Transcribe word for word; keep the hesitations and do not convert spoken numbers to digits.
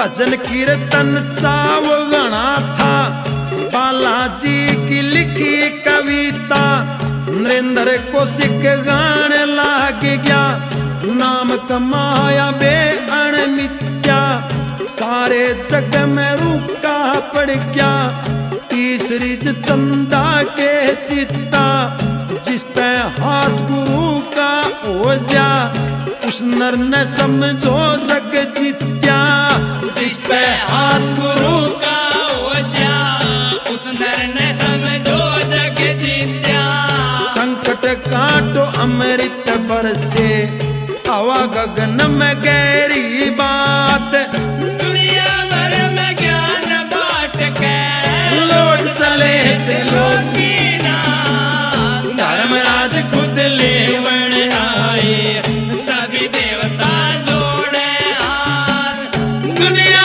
भजन कीर्तन चाव गणा था। बालाजी की लिखी कविता नरेंद्र कौशिक गाने लाग गया। नाम कमाया बे अणमित्या सारे जग में रुका पड़ गया। तीसरी चंदा के चित्ता जिस पे हाथ गुरु का ओझा उस नर ने समझो जग जीत्या। जिस पे हाथ गुरु का ओझा उस नर ने समझो जग जीत्या। संकट काटो अमृत बरसे हवा गगन में गहरी बात। दुनिया भर में ज्ञान बांट के लौट चले त्रिलोकीनाथ। धर्मराज खुद लेवण आए सभी देवता जोड़े हाथ। दुनिया